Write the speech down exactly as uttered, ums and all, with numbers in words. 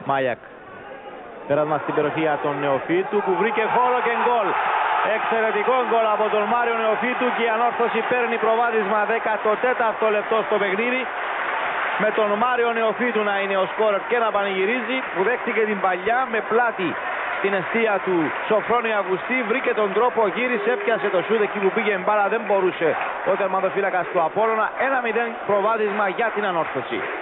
Μάγιακ. Πέρασμα στην περιοχή για τον Νεοφύτου που βρήκε χώρο και γκολ. Εξαιρετικό γκολ από τον Μάριο Νεοφύτου και η Ανόρθωση παίρνει προβάδισμα δέκατο τέταρτο λεπτό στο παιχνίδι. Με τον Μάριο Νεοφύτου να είναι ο σκόρερ και να πανηγυρίζει, που δέχτηκε την παλιά με πλάτη στην εστία του Σοφρόνη Αυγουστή. Βρήκε τον τρόπο, γύρισε, έπιασε το σούτ εκεί που πήγε μπάλα, δεν μπορούσε ο τερματοφύλακας του Απόλλωνα. ένα μηδέν προβάδισμα για την Ανόρθωση.